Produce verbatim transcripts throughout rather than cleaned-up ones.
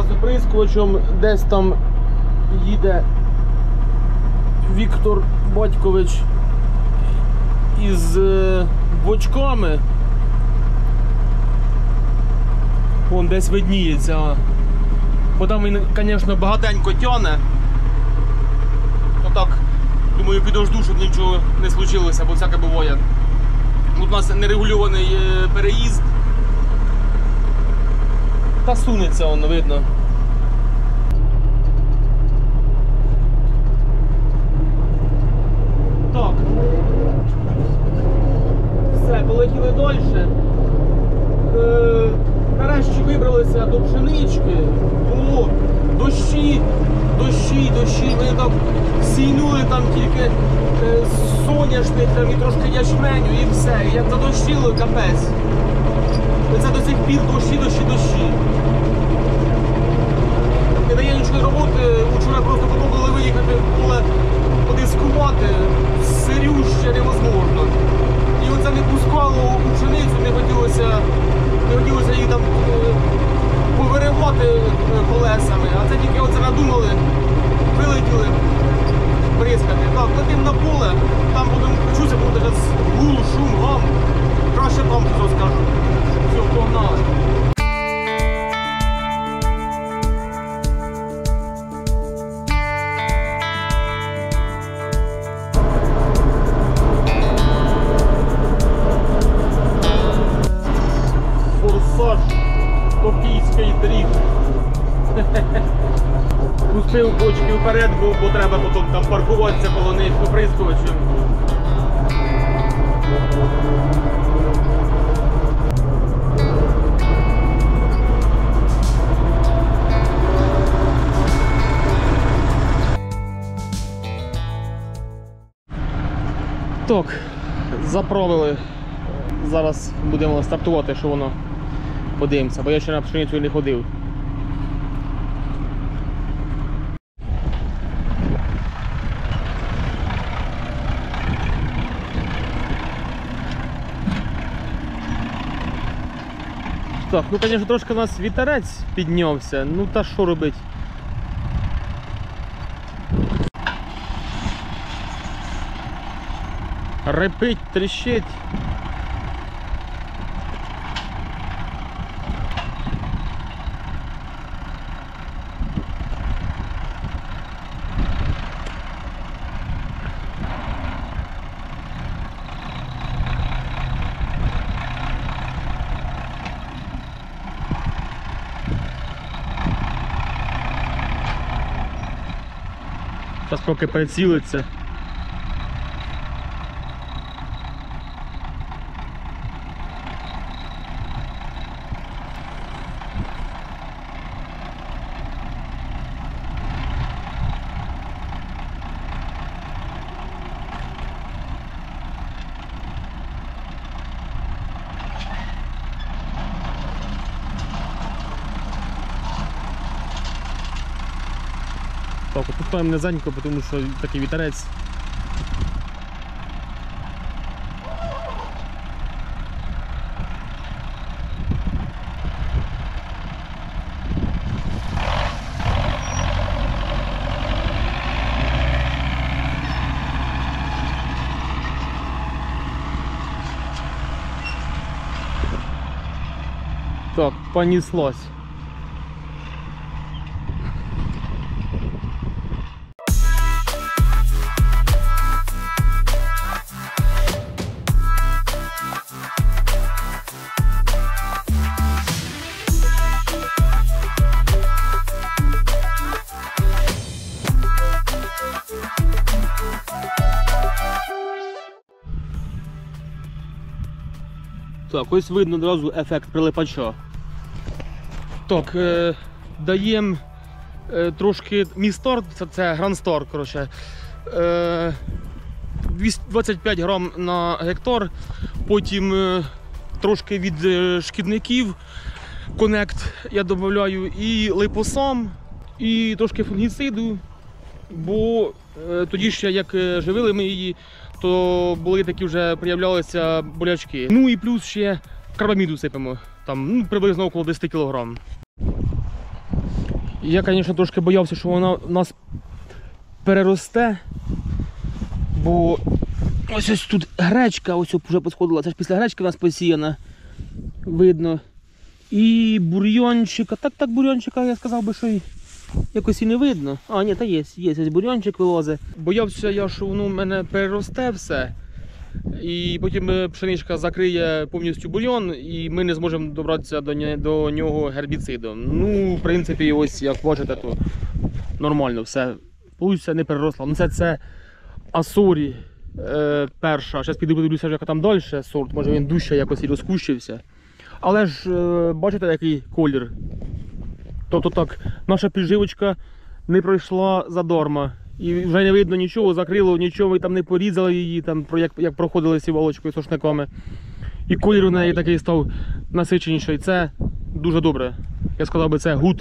з оприскувачем, десь там їде Віктор Батькович із бочками. Вон десь видніється. Бо там він, звісно, багатенько тяне. То так, думаю, підожду, щоб нічого не случилося, бо всяке буває. Тут у нас нерегульований переїзд. Та сунеться, воно видно. Так. Все, полетіли далі. Е, нарешті вибралися до пшенички. Було дощі, дощі, дощі. Ми так сійнули там тільки е, соняшник там, і трошки ячменю і все. І як задощило, капець. І це до сих пір дощі, дощі, дощі. Не дає нічої роботи. Вчора просто попробували виїхати в поле подискувати. Сирюще невозможно. І оце не пускало у пшеницю, не хотілося, не хотілося її там е, повиривати колесами. А це тільки оце надумали, вилетіли бризкати. Так, летимо на поле, там будемо почуся, буде зараз гул, шум, гам. Краще там що скажу. Все, погнали. Форсаж, Токійський дріфт. Пустив бочки вперед, бо, бо треба потім там паркуватися коло них оприскувачем. Так, заправили. Зараз будемо стартувати, що воно, подивимося, бо я ще на пшеницю не ходив. Так, ну, звісно, трошки у нас вітерець піднявся, ну та що робити? Репить, тріщить. Зараз поки прицілиться. Так, опускаємо низенько, тому що такий вітерець. Так, понеслось. Так, ось видно одразу ефект прилипача. Так, е, даємо е, трошки містор, це, це грандстор, коротше, е, двадцять п'ять грам на гектар, потім е, трошки від е, шкідників, конект я додаю, і липосам, і трошки фунгіциду, бо е, тоді ще як живили ми її, то були такі вже проявлялися болячки. Ну і плюс ще карбаміду сипемо, там ну, приблизно около десять кілограм. Я, звісно, трошки боявся, що вона у нас переросте, бо ось ось тут гречка, ось вже посходила, це ж після гречки у нас посіяна, видно. І бур'йончика, так, так, бур'йончика, я сказав би, що й якось і не видно. А, ні, та є, є, ось бур'йончик вилазить. Боявся я, що воно в мене переросте все. І потім пшеничка закриє повністю бульйон, і ми не зможемо добратися до, не, до нього гербіцидом. Ну, в принципі, ось як бачите, то нормально все. Получиться не переросло. Ну, це, це Асорі е, перша. Зараз піду подивлюся, яка там далі сорт. Може він дужче якось і розкущився. Але ж, е, бачите, який колір. Тобто так, наша підживочка не пройшла задарма. І вже не видно нічого, закрило, нічого, ми там не порізали її, там, як, як проходили сівалочкою сошниками. І колір у неї такий став насиченіший. Це дуже добре. Я сказав би, це гуд.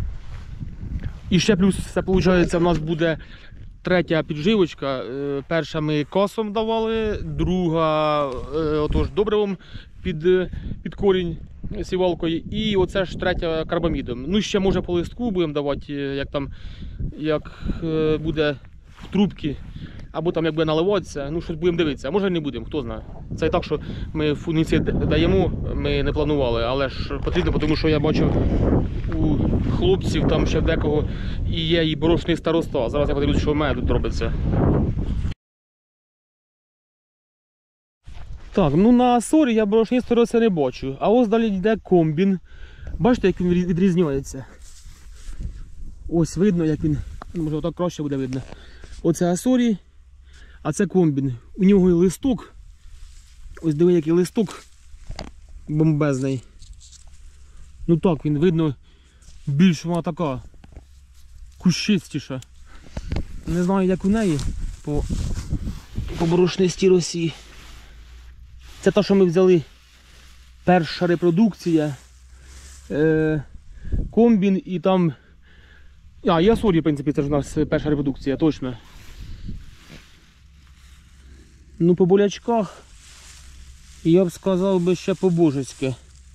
І ще плюс, це виходить, у нас буде третя підживочка. Перша ми косом давали, друга отож, добривом під, під корінь сівалкою, і оце ж третя карбамідом. Ну ще може по листку будемо давати, як там, як буде в трубці, або там як буде наливатися, ну щось будемо дивитися, а може не будемо, хто знає. Це і так, що ми фунгіцид даємо, ми не планували, але ж потрібно, тому що я бачу у хлопців там ще в декого і є і борошний староста. Зараз я подивлюся, що в мене тут робиться. Так, ну на Асорі я борошний староста не бачу, а ось далі йде комбін. Бачите, як він відрізняється? Ось видно, як він, може отак краще буде видно. Оце Асорі, а це комбін. У нього і листок. Ось диви, який листок бомбезний. Ну так, він видно, більш вона така кущистіша. Не знаю, як у неї по, по борошнистій росі. Це те, що ми взяли, перша репродукція, е, комбін і там... А, і Асорі, в принципі, це ж у нас перша репродукція, точно. Ну, по болячках, я б сказав би, ще по-божеськи.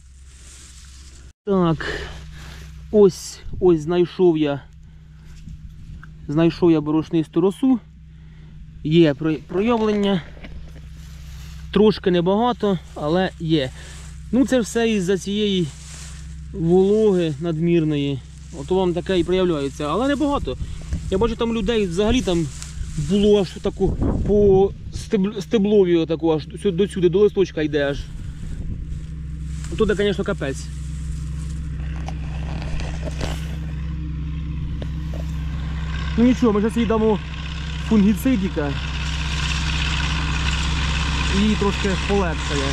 Так, ось, ось знайшов я, знайшов я борошнисту росу. Є проявлення. Трошки небагато, але є. Ну це все із-за цієї вологи надмірної. Ото вам таке і проявляється. Але небагато. Я бачу, там людей взагалі там було аж таку по стеблові отаку, аж до сюди, до листочка йде аж. Тут, звісно, капець. Ну нічого, ми зараз їй дамо фунгіцидіка. І трошки полегшає.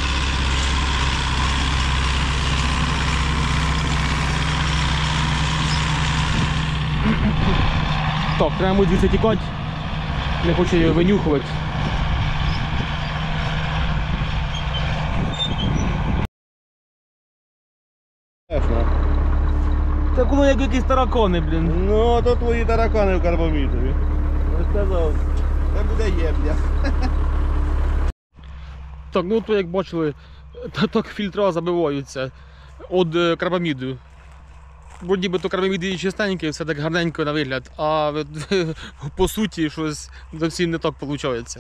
Так, треба звідси тікати. Не хочу її винюхувати. Так воно як якісь таракани, блін. Ну, то твої таракани в карбамідові. Розказав. Це буде єбля. Так, ну то як бачили, так фільтра забиваються від карбаміду. Бо нібито карбамід і чистенький, все так гарненько на вигляд, а по суті щось зовсім не так виходить.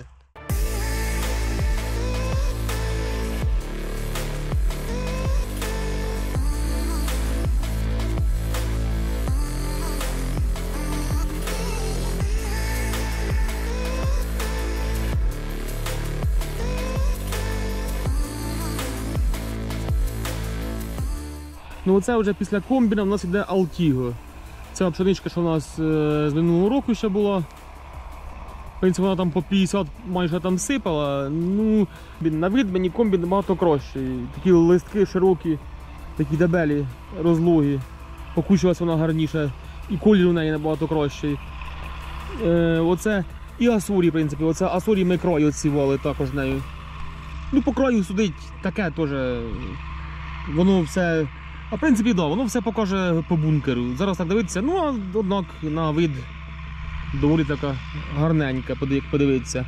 Ну оце вже після комбіна в нас йде Алтіго. Це пшеничка, що у нас з минулого року ще була. В принципі, вона там по п'ятдесят майже там сипала. Ну, на вид мені комбін набагато кращий. Такі листки широкі, такі дебелі, розлогі. Покущувалася вона гарніше. І колір у неї набагато кращий. Е, оце і Асорі, в принципі. Оце Асорі ми краю відсівали також нею. Ну, по краю судить таке теж. Воно все... А в принципі, да, воно все покаже по бункеру. Зараз так дивитися, ну, а однак на вид доволі така гарненька, як подивитися.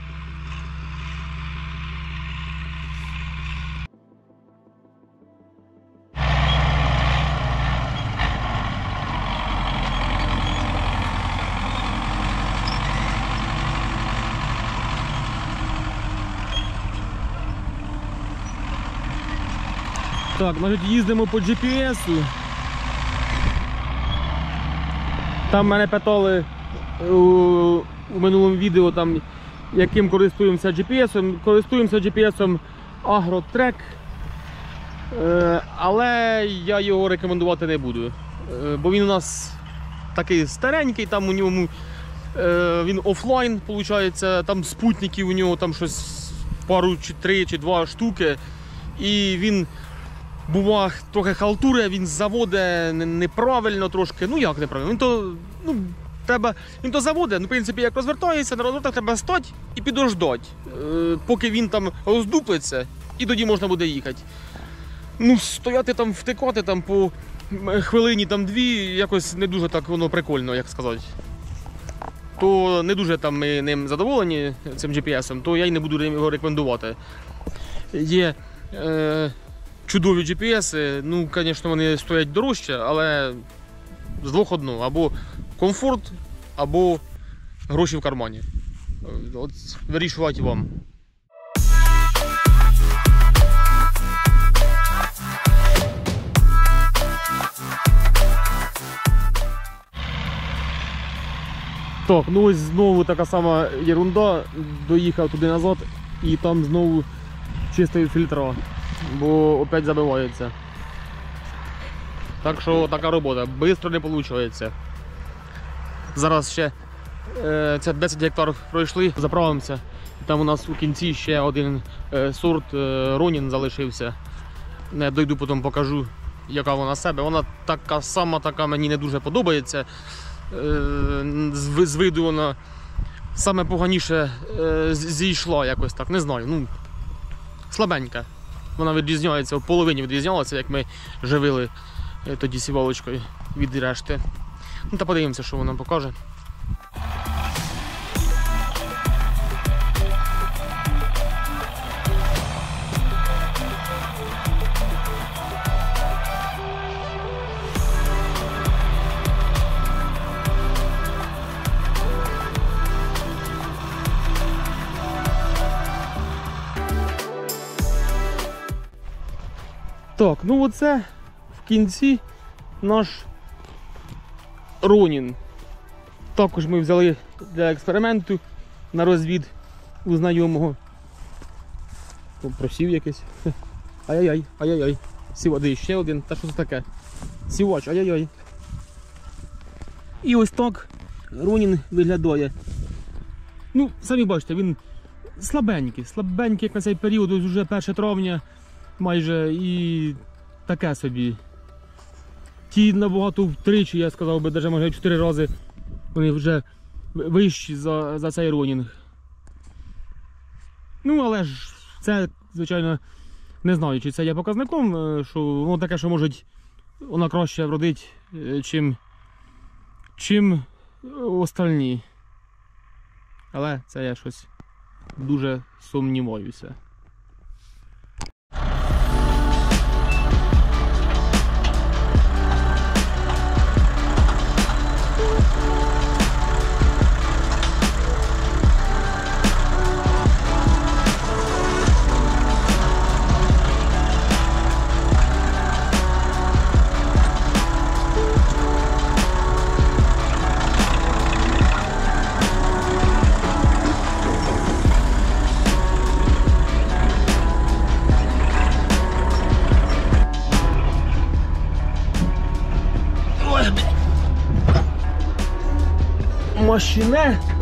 Так, значить, їздимо по джі пі ес. Там мене питали у, у минулому відео, там, яким користуємося джі пі ес. Користуємося джі пі ес Агротрек, е, але я його рекомендувати не буду, е, бо він у нас такий старенький, там у ньому е, він офлайн, виходить, там спутників у нього там щось пару чи три чи два штуки, і він бува трохи халтури, він заводить неправильно трошки, ну як неправильно, він то, ну, треба, він то заводить, ну, в принципі, як розвертається, на розвертах треба стати і підождати, е, поки він там роздуплиться, і тоді можна буде їхати. Ну, стояти там, втикати там по хвилині там дві, якось не дуже так воно прикольно, як сказати. То не дуже там ми ним задоволені, цим джі пі ес, то я й не буду його рекомендувати. Є е, чудові джі пі ес, ну, звісно, вони стоять дорожче, але з двох одно, або комфорт, або гроші в кармані. От вирішувати вам. Так, ну ось знову така сама ерунда, доїхав туди назад і там знову чистий фільтра, бо опять забивається. Так що така робота, швидко не виходить. Зараз ще е, це десять гектар пройшли, заправимося. Там у нас у кінці ще один е, сорт е, Ронін залишився. Не дойду, потім покажу, яка вона себе. Вона така сама, така мені не дуже подобається. З, з виду вона саме поганіше е, зійшла якось так, не знаю, ну, слабенька. Вона відрізняється, в половині відрізнялася, як ми живили е, тоді сівалочкою від решти. Ну, та подивимося, що вона покаже. Так, ну оце в кінці наш Ронін. Також ми взяли для експерименту на розвід у знайомого. Просів якийсь. Ай-яй-яй, ай-яй-яй. Сівади, ще один. Та що це таке? Сівач, ай-яй-яй. І ось так Ронін виглядає. Ну, самі бачите, він слабенький. Слабенький, як на цей період, ось вже перше травня. Майже і таке собі. Ті набагато втричі, я сказав би, навіть може чотири рази вони вже вищі за, за цей Ронінг. Ну, але ж це, звичайно, не знаю, чи це є показником, що воно таке, що може вона краще вродить, чим, чим остальні. Але це я щось дуже сумніваюся. Машине